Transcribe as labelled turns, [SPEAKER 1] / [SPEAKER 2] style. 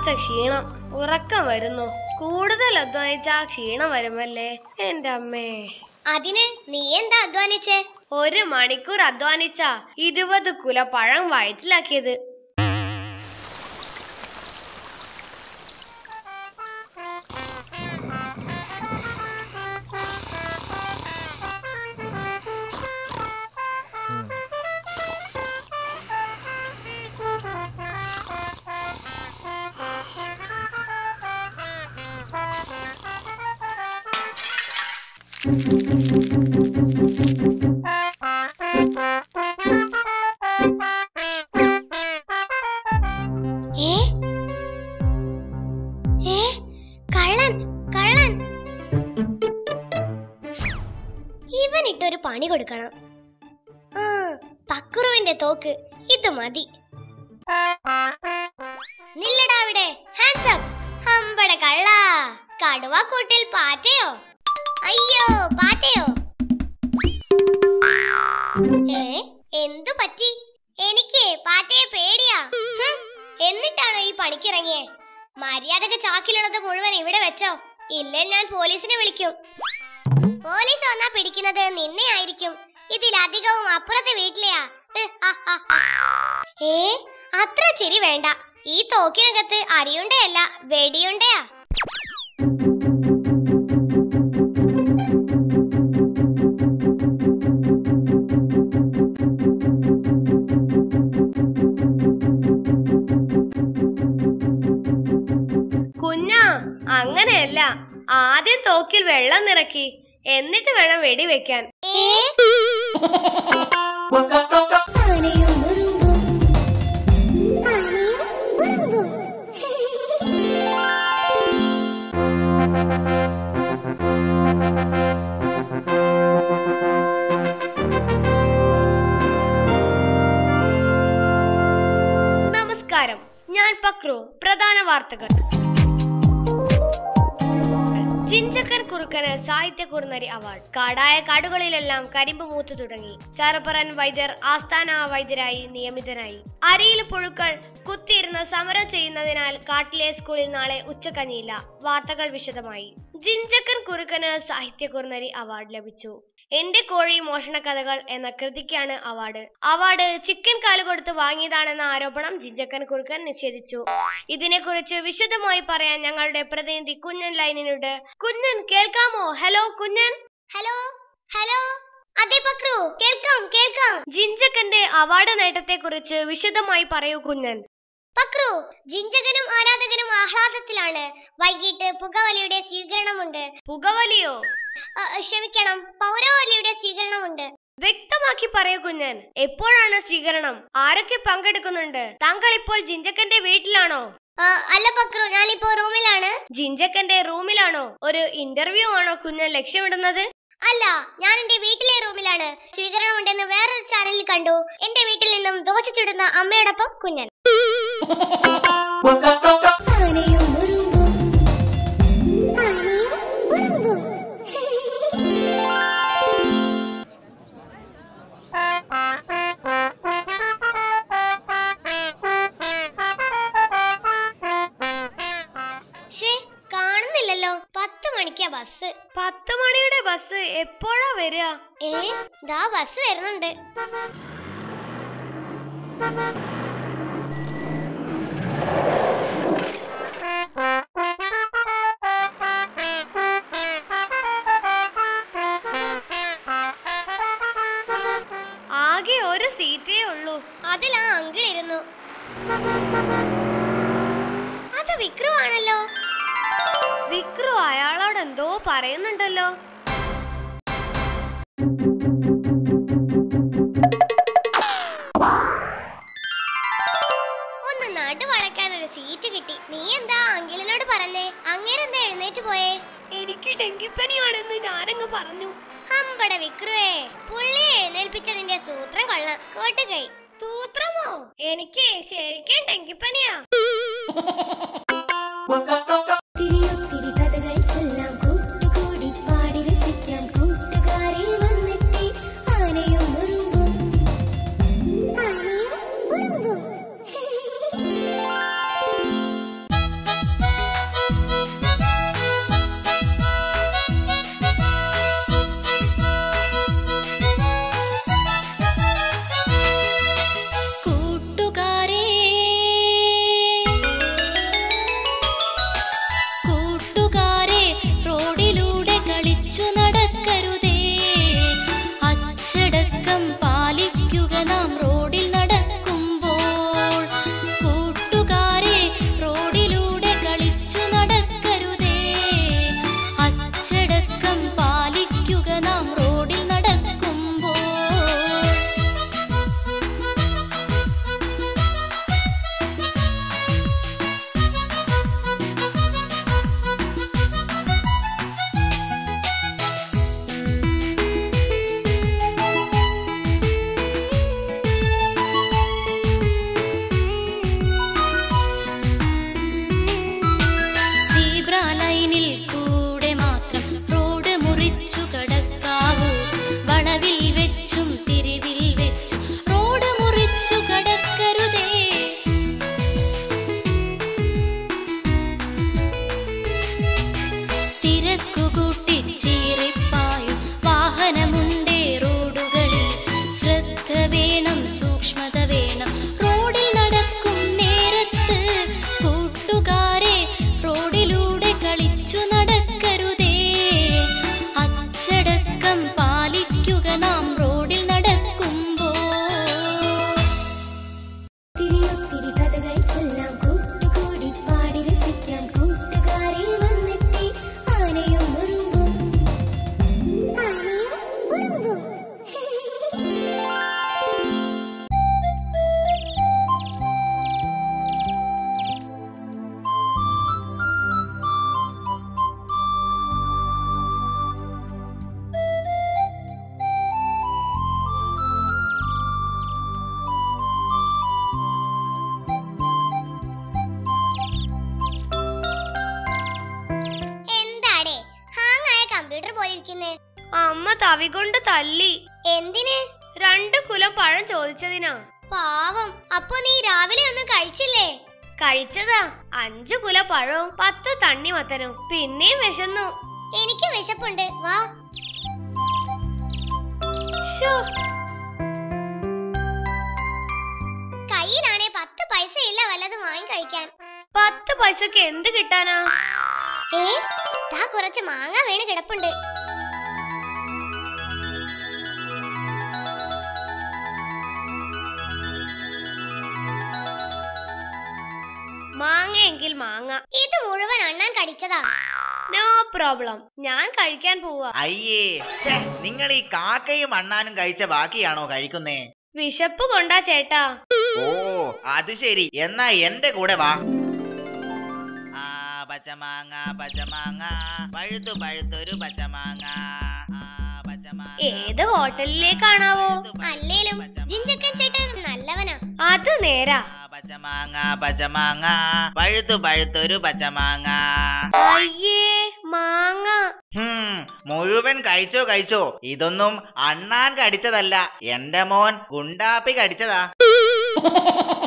[SPEAKER 1] വല്ലാത്ത ക്ഷീണം, ഉറക്കം വരുന്നു. കൂടുതൽ അധ്വാനിച്ച ക്ഷീണം വരുമല്ലേ എന്റെ അമ്മേ.
[SPEAKER 2] അതിന് നീ എന്താ അധ്വാനിച്ചേ?
[SPEAKER 1] 1 മണിക്കൂർ അധ്വാനിച്ച 20 കുല പഴം വയറ്റിലാക്കിയത്.
[SPEAKER 2] ഇവനിട്ടൊരു പണി കൊടുക്കണം. പക്രുവിന്റെ തോക്ക് ഇത് മതി. നില്ലടാ അവിടെ, ഹാൻഡ്സ് അപ്പ്. ഹമ്പട കള്ള, കടുവാ കൂട്ടിൽ പാറ്റയോ? അയ്യോ പാറ്റയോ? എന്തു പറ്റി? എനിക്ക് പാറ്റയെ പേടിയാ. എന്നിട്ടാണോ ഈ പണിക്കിറങ്ങിയേ? മര്യാദക്ക് ചാക്കിലുള്ളത് മുഴുവൻ ഇവിടെ വെച്ചോ, ഇല്ലേ ഞാൻ പോലീസിനെ വിളിക്കും. പോലീസ് വന്നാ പിടിക്കുന്നത് നിന്നെ ആയിരിക്കും. ഇതിലധികവും അപ്പുറത്തെ വീട്ടിലെയാ. അത്ര ചിരി വേണ്ട. ഈ തോക്കിനകത്ത് അരിയുണ്ടയല്ല, വെടിയുണ്ടയാ.
[SPEAKER 1] കുഞ്ഞാ, അങ്ങനെയല്ല. ആദ്യം തോക്കിൽ വെള്ളം നിറക്കി, എന്നിട്ട് വേണം വെടിവെക്കാൻ. നമസ്കാരം, ഞാൻ പക്രു. പ്രധാന വാർത്തകൾ. ജിഞ്ചക്കൻ കുറുക്കന് സാഹിത്യ കുറുനരി അവാർഡ്. കാടായ കാടുകളിലെല്ലാം കരിമ്പ് മൂത്തു തുടങ്ങി. ചാരപ്പറൻ വൈദ്യർ ആസ്ഥാന വൈദ്യരായി നിയമിതനായി. അരിയിൽ പുഴുക്കൾ കുത്തിയിരുന്ന് സമരം ചെയ്യുന്നതിനാൽ കാട്ടിലെ സ്കൂളിൽ നാളെ ഉച്ചക്കഞ്ഞിയില്ല. വാർത്തകൾ വിശദമായി. ജിഞ്ചക്കൻ കുറുക്കന് സാഹിത്യ കുറുനരി അവാർഡ് ലഭിച്ചു. എന്റെ കോഴി മോഷണ കഥകൾ എന്ന കൃതിക്കാണ് അവാർഡ് ചിക്കൻ കാല് കൊടുത്ത് വാങ്ങിയതാണെന്ന ആരോപണം ജിഞ്ചക്കൻ കുറുക്കൻ നിഷേധിച്ചു. ഇതിനെക്കുറിച്ച് വിശദമായി പറയാൻ ഞങ്ങളുടെ പ്രതിനിധി കുഞ്ഞൻ ലൈനിനുണ്ട്. കുഞ്ഞൻ കേൾക്കാമോ? ഹലോ കുഞ്ഞൻ.
[SPEAKER 2] Hello hello. അതെ പക്രു, കേൾക്കാം കേൾക്കാം.
[SPEAKER 1] ജിഞ്ചക്കന്റെ അവാർഡ് നേട്ടത്തെ കുറിച്ച് വിശദമായി പറയൂ കുഞ്ഞൻ.
[SPEAKER 2] പക്രു, ജിഞ്ചകനും ആരാധകനും ആഹ്ലാദത്തിലാണ്. വൈകിട്ട് പുകവലിയുടെ സ്വീകരണമുണ്ട്.
[SPEAKER 1] പുകവലിയോ?
[SPEAKER 2] ക്ഷമിക്കണം, പൗരവലിയുടെ സ്വീകരണമുണ്ട്.
[SPEAKER 1] വ്യക്തമാക്കി പറയൂ കുഞ്ഞൻ. എപ്പോഴാണ് സ്വീകരണം? ആരൊക്കെ പങ്കെടുക്കുന്നുണ്ട്? താങ്കൾ ഇപ്പോൾ ജിഞ്ചക്കന്റെ വീട്ടിലാണോ?
[SPEAKER 2] അല്ല പക്രു, ഞാനിപ്പോ റൂമിലാണ്.
[SPEAKER 1] ജിഞ്ചക്കന്റെ റൂമിലാണോ? ഒരു ഇന്റർവ്യൂ ആണോ കുഞ്ഞൻ ലക്ഷ്യമിടുന്നത്?
[SPEAKER 2] അല്ല, ഞാൻ എന്റെ വീട്ടിലെ റൂമിലാണ്. സ്വീകരണം ഉണ്ടെന്ന് വേറൊരു ചാനലിൽ കണ്ടു. എന്റെ വീട്ടിൽ നിന്നും ദോശ ചുടുന്ന അമ്മയോടൊപ്പം കുഞ്ഞൻ. കാണുന്നില്ലല്ലോ. 10 മണിക്കാ ബസ്.
[SPEAKER 1] 10 മണിയുടെ ബസ് എപ്പോഴാ വരിക?
[SPEAKER 2] ദാ ബസ് വരുന്നുണ്ട്.
[SPEAKER 1] ആകെ ഒരു സീറ്റേ ഉള്ളൂ.
[SPEAKER 2] അതിലാ അങ്കിൾ ഇരുന്നു. അത് വിക്രു ആണല്ലോ.
[SPEAKER 1] വിക്രു അയാളോട് എന്തോ പറയുന്നുണ്ടല്ലോ.
[SPEAKER 2] ഒന്ന് നടു വളയ്ക്കാൻ ഒരു സീറ്റ് കിട്ടി. നീ എന്താ അങ്കിളിനോട് പറഞ്ഞേ? അങ്ങേരെന്താ എഴുന്നേറ്റ് പോയേ?
[SPEAKER 1] എനിക്ക് ഡെങ്കിപ്പനിയാണെന്ന് ഞാനങ്ങ് പറഞ്ഞു.
[SPEAKER 2] ഹമ്പട വിക്രുവേ, പുള്ളിയെ എഴുന്നേൽപ്പിച്ചതിന്റെ സൂത്രം കൊള്ളാം. കോട്ടുകൈ.
[SPEAKER 1] സൂത്രമോ? എനിക്ക് ശരിക്കും ഡെങ്കിപ്പനിയാ. തവി കൊണ്ട് തല്ലി.
[SPEAKER 2] എന്തിന്?
[SPEAKER 1] 2 കുലം പഴം ചോദിച്ചതിനാ.
[SPEAKER 2] പാവം. അപ്പൊ നീ രാവിലെ ഒന്നും കഴിച്ചില്ലേ?
[SPEAKER 1] കഴിച്ചതാ 5 കുല പഴവും 10 തണ്ണിമത്തനും. പിന്നെയും വിശന്നു.
[SPEAKER 2] എനിക്ക് വിശപ്പുണ്ട്, വാ. കയ്യിലാണേ 10 പൈസ ഇല്ല വല്ലതും വാങ്ങി കഴിക്കാൻ.
[SPEAKER 1] 10 പൈസക്ക് എന്ത് കിട്ടാനാ?
[SPEAKER 2] ദാ കുറച്ച് മാങ്ങ വീണ് കിടപ്പുണ്ട്.
[SPEAKER 1] മാങ്ങയെങ്കിൽ മാങ്ങ.
[SPEAKER 2] ഇത് മുഴുവൻ അണ്ണാൻ കടിച്ചതാ.
[SPEAKER 1] നോ പ്രോബ്ലം, ഞാൻ കഴിക്കാൻ പോവാ.
[SPEAKER 3] അയ്യേ, നിങ്ങൾ ഈ കാക്കയും അണ്ണാനും കഴിച്ച ബാക്കിയാണോ കഴിക്കുന്നേ?
[SPEAKER 1] വിശപ്പ് കൊണ്ടാ ചേട്ടാ.
[SPEAKER 3] ഓ അത് ശരി, എന്നാ എന്റെ കൂടെ വാ. പച്ചമാങ്ങ പച്ചമാങ്ങ പഴുത്തു പഴുത്തൊരു പച്ചമാങ്ങ.
[SPEAKER 1] ഏത് ഹോട്ടലിലേക്കാണാവോ?
[SPEAKER 2] അല്ലേലും ജിഞ്ചക്കൻ ചേട്ടൻ നല്ലവനാ.
[SPEAKER 1] അത് നേരാ.
[SPEAKER 3] പച്ചമാങ്ങ പച്ചമാങ്ങ പഴുത്തു പഴുത്തൊരു പച്ചമാങ്ങ.
[SPEAKER 1] അയ്യേ, മാങ്ങ.
[SPEAKER 3] മുഴുവൻ കഴിച്ചോ കഴിച്ചോ. ഇതൊന്നും അണ്ണാൻ കടിച്ചതല്ല, എന്റെ മോൻ ഗുണ്ടാപ്പി കടിച്ചതാ.